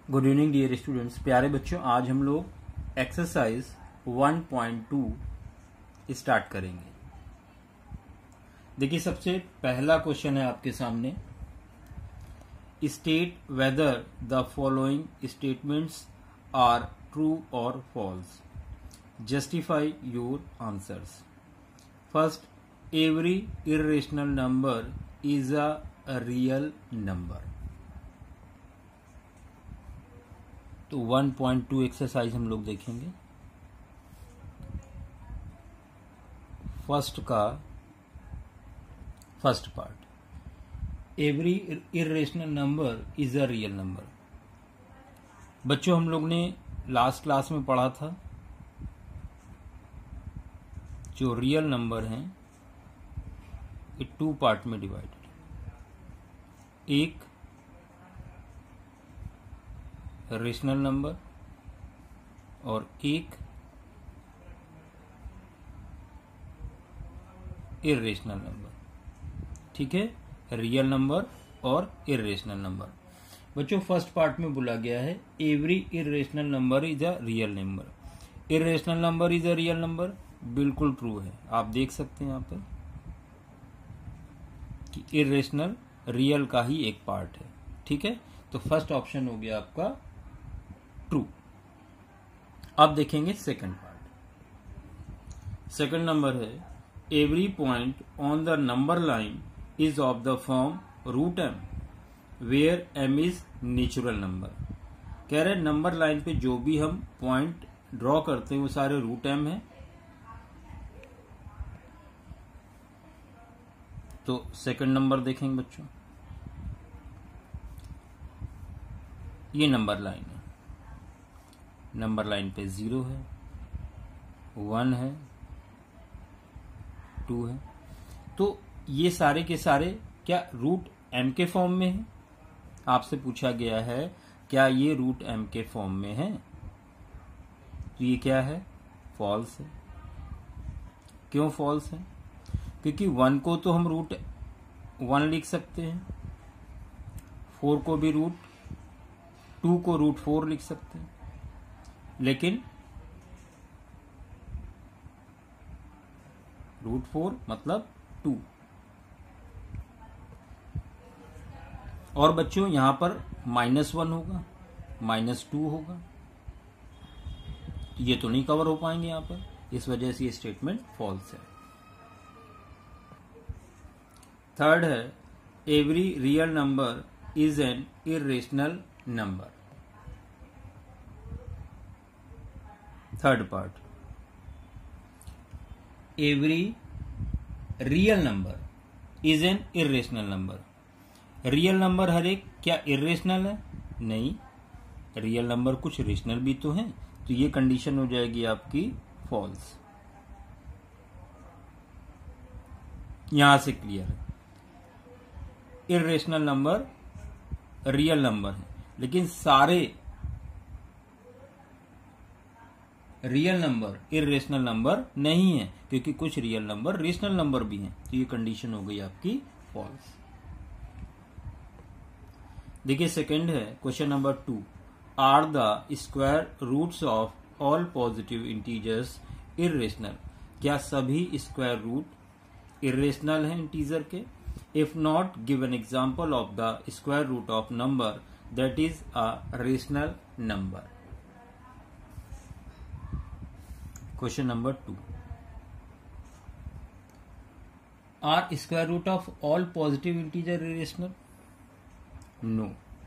Good evening dear students. प्यारे बच्चों, आज हम लोग एक्सरसाइज 1.2 स्टार्ट करेंगे। देखिए, सबसे पहला क्वेश्चन है आपके सामने, state whether the following statements are true और false, justify your answers. First, every irrational number is a real number. तो 1.2 एक्सरसाइज हम लोग देखेंगे। फर्स्ट का first part, every irrational number is a real number. बच्चों, हम लोग ने लास्ट क्लास में पढ़ा था, जो रियल नंबर हैं ये 2 पार्ट में डिवाइडेड। एक रेशनल नंबर और एक इर्रेशनल नंबर। ठीक है, रियल नंबर और इर्रेशनल नंबर। बच्चों, फर्स्ट पार्ट में बोला गया है every irrational number is a real number. Irrational number is a real number, बिल्कुल ट्रू है। आप देख सकते हैं यहाँ पर कि इर्रेशनल रियल का ही एक पार्ट है। ठीक है, तो फर्स्ट ऑप्शन हो गया आपका ट्रू। अब देखेंगे सेकंड पार्ट। सेकंड नंबर है every point on the number line is of the form root M where M is natural number. कह रहे नंबर लाइन पे जो भी हम पॉइंट ड्रॉ करते हैं वो सारे रूट एम है। तो सेकंड नंबर देखेंगे बच्चों, ये नंबर लाइन है। नंबर लाइन पे 0 है, 1 है, 2 है। तो ये सारे के सारे क्या रूट एम के फॉर्म में है? आपसे पूछा गया है क्या ये रूट एम के फॉर्म में है? तो ये क्या है? फॉल्स है। क्यों फॉल्स है? क्योंकि 1 को तो हम रूट 1 लिख सकते हैं, 4 को भी रूट 2 को रूट 4 लिख सकते हैं, लेकिन रूट 4 मतलब 2। और बच्चों यहां पर -1 होगा, -2 होगा, ये तो नहीं कवर हो पाएंगे यहां पर, इस वजह से ये स्टेटमेंट फॉल्स है। थर्ड है every real number is an irrational number. Third part, every real number is an irrational number. Real number हर एक क्या इर्रेशनल है? नहीं, रियल नंबर कुछ रेशनल भी तो हैं। तो ये कंडीशन हो जाएगी आपकी फॉल्स। यहां से क्लियर है, इर्रेशनल नंबर रियल नंबर है, लेकिन सारे रियल नंबर इर्रेशनल नंबर नहीं है, क्योंकि कुछ रियल नंबर रेशनल नंबर भी हैं। तो ये कंडीशन हो गई आपकी फॉल्स। देखिए, सेकंड है question number 2, are the square roots of all positive integers irrational. क्या सभी स्क्वायर रूट इर्रेशनल हैं इंटीजर के? If not, give an example of the square root of number that is a rational number. Question number 2, are square root of all positive integer irrational? No.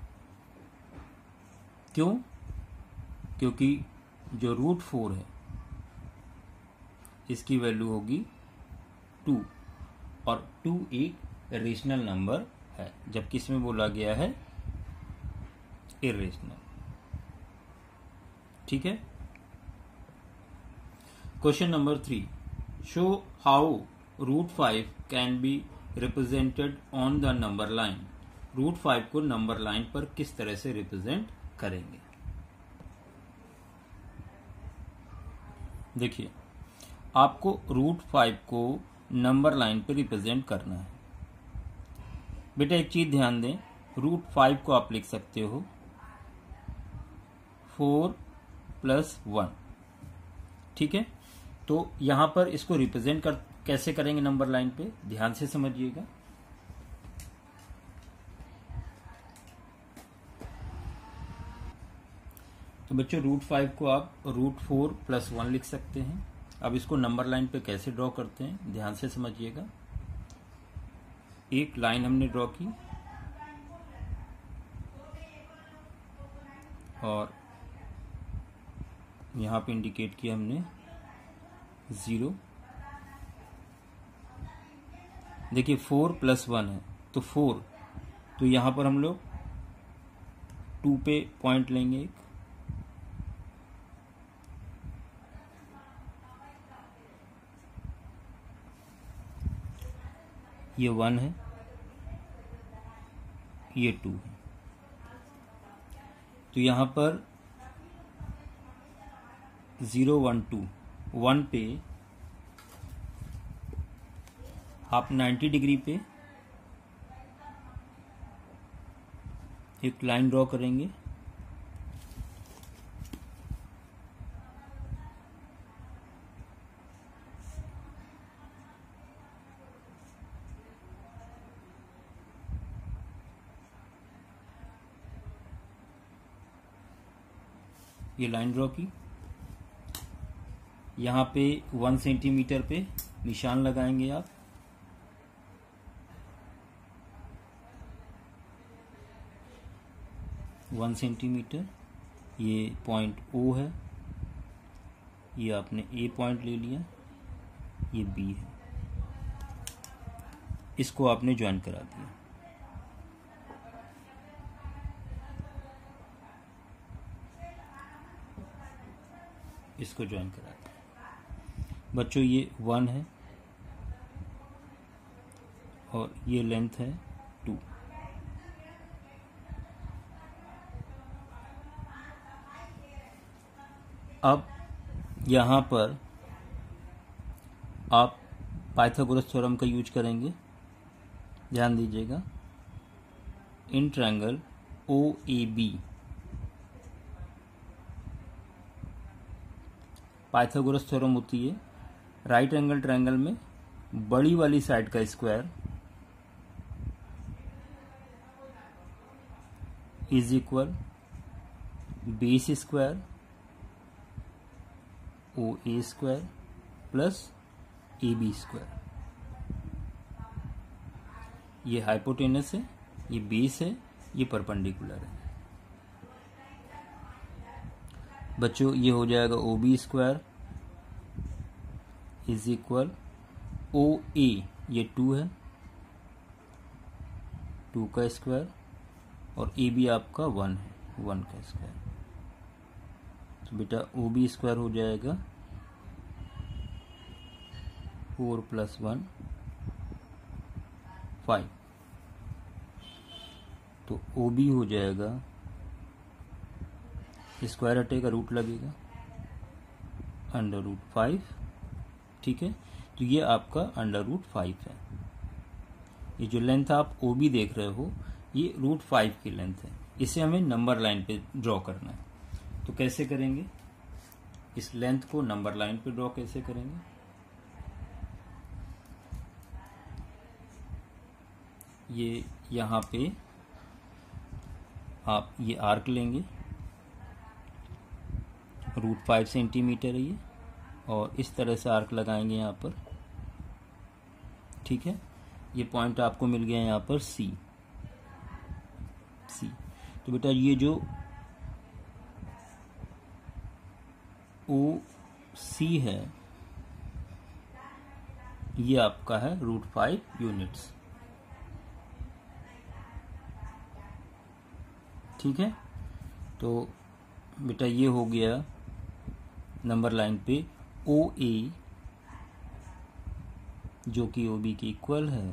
क्यों? क्योंकि जो root 4 है इसकी value होगी 2, और 2 एक रेशनल नंबर है, जबकि इसमें बोला गया है इरेशनल। ठीक है। Question number 3, show how root 5 can be represented on the number line. Root 5 को नंबर लाइन पर किस तरह से रिप्रेजेंट करेंगे? देखिए, आपको रूट 5 को नंबर लाइन पर रिप्रेजेंट करना है। बेटा एक चीज ध्यान दें, रूट 5 को आप लिख सकते हो 4 + 1। ठीक है, तो यहां पर इसको रिप्रेजेंट कैसे करेंगे नंबर लाइन पे, ध्यान से समझिएगा। तो बच्चों √5 को आप √4 + 1 लिख सकते हैं। अब इसको नंबर लाइन पे कैसे ड्रॉ करते हैं, ध्यान से समझिएगा। एक लाइन हमने ड्रॉ की और यहां पे इंडिकेट किया हमने 0। देखिए 4 + 1 है तो 4, तो यहां पर हम लोग 2 पे पॉइंट लेंगे एक, ये 1 है, ये 2 है। तो यहां पर 0 1 2, 1 पे आप 90 डिग्री पे एक लाइन ड्रॉ करेंगे। ये लाइन ड्रॉ की, यहां पे 1 सेंटीमीटर पे निशान लगाएंगे आप। वन सेंटीमीटर, ये पॉइंट O है, ये आपने A पॉइंट ले लिया, ये B है, इसको आपने ज्वाइन करा दिया। इसको ज्वाइन करा दिया। बच्चों ये 1 है और ये लेंथ है 2। अब यहां पर आप पाइथागोरस थ्योरम का यूज करेंगे, ध्यान दीजिएगा। In triangle OAB Pythagoras theorem होती है राइट एंगल ट्रायंगल में बड़ी वाली साइड का square is equal base square OA square plus AB square. ये हाइपोटेनस है, ये बेस है, ये परपेंडिकुलर है। बच्चों ये हो जाएगा OB square is equal OA, ये 2 है, 2 का स्क्वायर, और AB आपका 1 है, 1 का स्क्वायर। तो बेटा OB स्क्वायर हो जाएगा 4 + 1 5। तो OB हो जाएगा, स्क्वायर हटेगा रूट लगेगा, √5। ठीक है, तो ये आपका √5 है। ये जो लेंथ आप OB देख रहे हो ये √5 की लेंथ है। इसे हमें नंबर लाइन पे ड्रॉ करना है। तो कैसे करेंगे, इस लेंथ को नंबर लाइन पे ड्रॉ कैसे करेंगे? ये यहां पे आप ये आर्क लेंगे, √5 सेंटीमीटर है ये, और इस तरह से आर्क लगाएंगे यहाँ पर। ठीक है, ये पॉइंट आपको मिल गया यहाँ पर C। तो बेटा ये जो OC है ये आपका है √5 यूनिट्स। ठीक है, तो बेटा ये हो गया नंबर लाइन पे OA जो कि OB के इक्वल है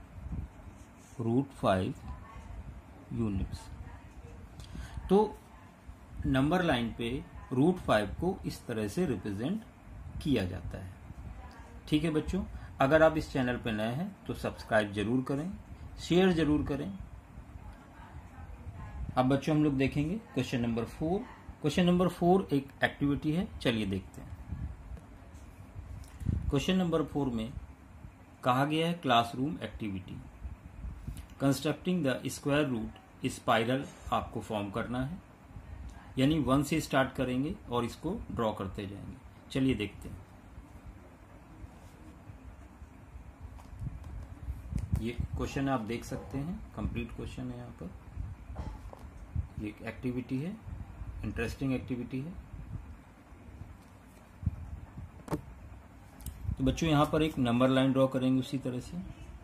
√5 यूनिट्स। तो नंबर लाइन पे √5 को इस तरह से रिप्रेजेंट किया जाता है। ठीक है बच्चों, अगर आप इस चैनल पर नए हैं तो सब्सक्राइब जरूर करें, शेयर जरूर करें। अब बच्चों हम लोग देखेंगे क्वेश्चन नंबर 4 क्वेश्चन नंबर 4 एक एक्टिविटी है, चलिए देखते हैं। क्वेश्चन नंबर 4 में कहा गया है classroom activity, constructing the square root spiral आपको फॉर्म करना है, यानी 1 से स्टार्ट करेंगे और इसको ड्रॉ करते जाएंगे। चलिए देखते हैं। ये क्वेश्चन आप देख सकते हैं, कंप्लीट क्वेश्चन है। यहाँ पर ये एक एक्टिविटी है, इंटरेस्टिंग एक्टिविटी है। तो बच्चों यहाँ पर एक नंबर लाइन ड्रॉ करेंगे उसी तरह से।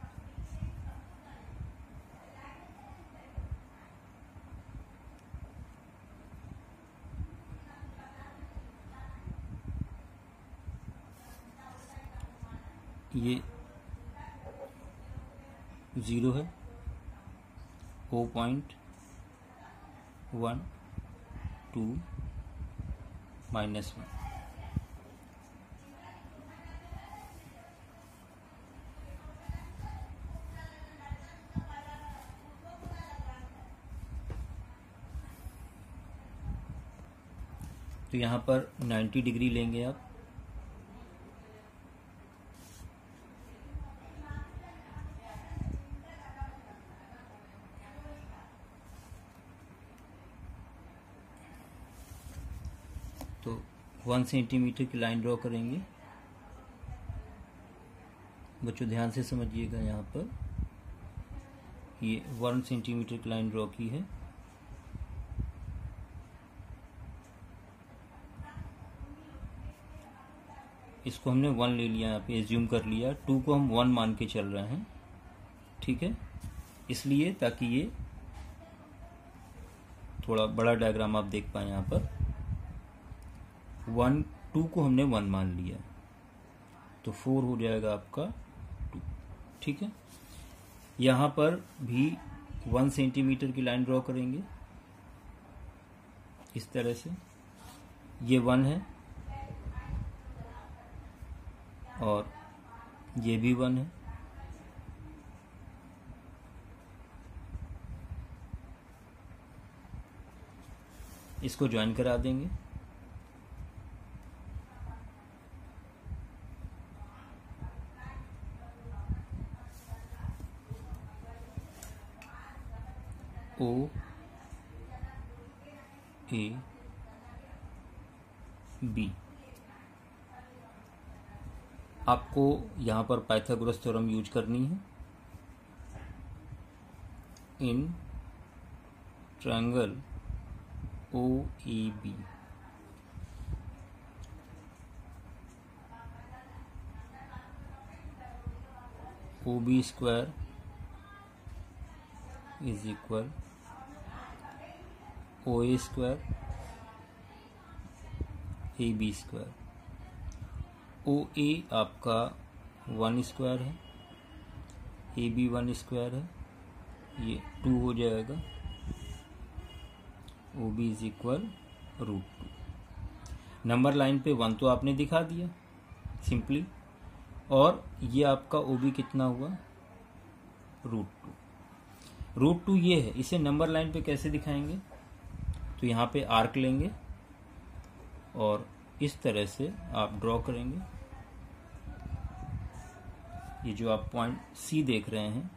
ये 0 है, 0.1 2 -1। तो यहाँ पर 90 डिग्री लेंगे आप। तो 1 सेंटीमीटर की लाइन ड्रॉ करेंगे। बच्चों ध्यान से समझिएगा, यहाँ पर ये 1 सेंटीमीटर की लाइन ड्रॉ की है। इसको हमने 1 ले लिया, यहाँ पे एज्यूम कर लिया। 2 को हम 1 मान के चल रहे हैं, ठीक है, इसलिए ताकि ये थोड़ा बड़ा डायग्राम आप देख पाए। यहाँ पर 2 को हमने 1 मान लिया, तो 4 हो जाएगा आपका 2, ठीक है। यहाँ पर भी 1 सेंटीमीटर की लाइन ड्रॉ करेंगे इस तरह से। ये 1 है और ये भी 1 है। इसको ज्वाइन करा देंगे। O A B। आपको यहाँ पर पाइथागोरस थ्योरम यूज करनी है। In triangle OAB OB square is equal OA square AB square. OA आपका 1 स्क्वायर है, AB 1 स्क्वायर है, ये 2 हो जाएगा। OB is equal √2। Number line पे 1 तो आपने दिखा दिया सिंपली, और ये आपका OB कितना हुआ, √2। √2 ये है, इसे नंबर लाइन पे कैसे दिखाएंगे? तो यहाँ पे आर्क लेंगे और इस तरह से आप ड्रॉ करेंगे। ये जो आप पॉइंट C देख रहे हैं,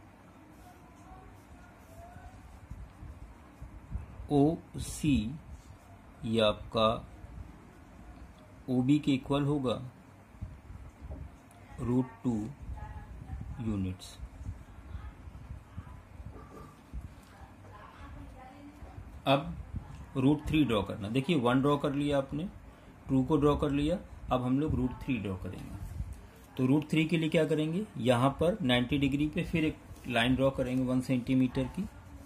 OC ये आपका OB के इक्वल होगा √2 यूनिट्स। अब √3 ड्रॉ करना। देखिए 1 ड्रॉ कर लिया आपने, 2 को ड्रॉ कर लिया, अब हम लोग √3 ड्रॉ करेंगे। तो √3 के लिए क्या करेंगे, यहाँ पर 90 डिग्री पे फिर एक लाइन ड्रॉ करेंगे 1 सेंटीमीटर की।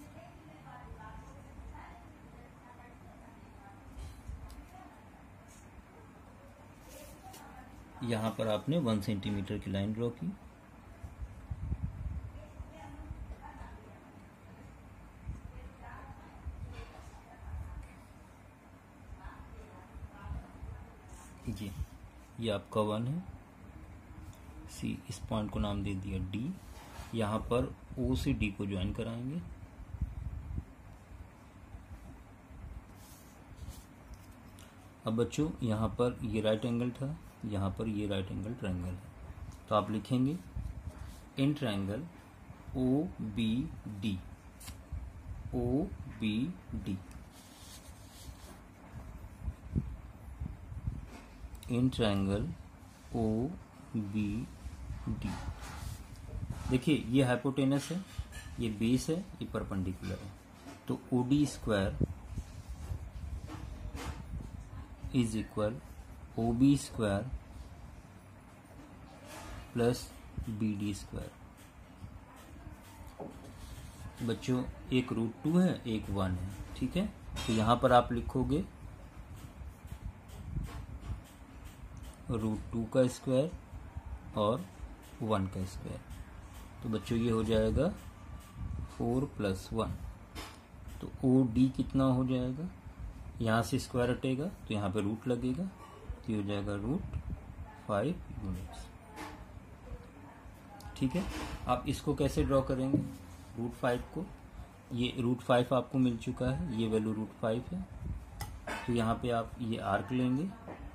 यहाँ पर आपने 1 सेंटीमीटर की लाइन ड्रॉ की। ये आपका 1 है। C, इस पॉइंट को नाम दे दिया D। यहाँ पर O से D को ज्वाइन कराएंगे। अब बच्चों यहाँ पर ये राइट एंगल था, यहाँ पर ये राइट एंगल ट्रायंगल है, तो आप लिखेंगे in triangle OBD, OBD, in triangle OBD। देखिए ये हाइपोटेनस है, ये बेस है, ये परपेंडिकुलर है, तो OD square is equal OB square plus BD square. बच्चों एक √2 है, एक 1 है, ठीक है। तो यहां पर आप लिखोगे √2 का स्क्वायर और 1 का स्क्वायर, तो बच्चों ये हो जाएगा 4 + 1। तो OD कितना हो जाएगा, यहाँ से स्क्वायर हटेगा तो यहाँ पे रूट लगेगा, तो ये हो जाएगा √5 यूनिट्स, ठीक है। आप इसको कैसे ड्रॉ करेंगे, √5 को, ये √5 आपको मिल चुका है, ये वैल्यू √5 है, तो यहाँ पे आप ये आर्क लेंगे,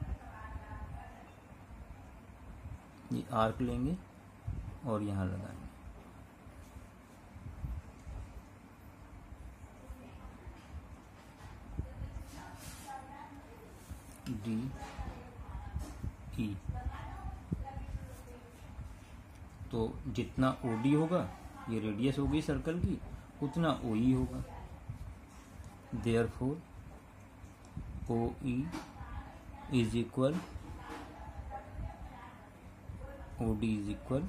ये आर्क लेंगे और यहाँ लगाएंगे, DE। तो जितना OD होगा, ये रेडियस होगी सर्कल की, उतना OE होगा, therefore OE is equal OD is equal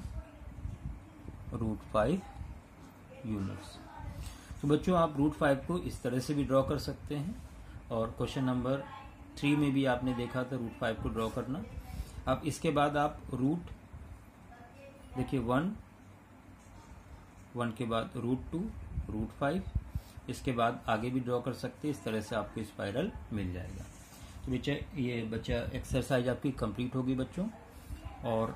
√5 units. तो बच्चों आप √5 को इस तरह से भी ड्रॉ कर सकते हैं, और क्वेश्चन नंबर 3 में भी आपने देखा था √5 को ड्रॉ करना। अब इसके बाद आप देखिए 1 के बाद √2, √5, इसके बाद आगे भी ड्रॉ कर सकते हैं, इस तरह से आपको स्पाइरल मिल जाएगा। तो बच्चा एक्सरसाइज आपकी कंप्लीट होगी बच्चों, और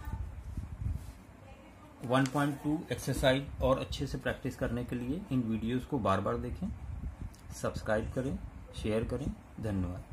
1.2 एक्सरसाइज और अच्छे से प्रैक्टिस करने के लिए इन वीडियोस को बार बार देखें, सब्सक्राइब करें, शेयर करें। धन्यवाद।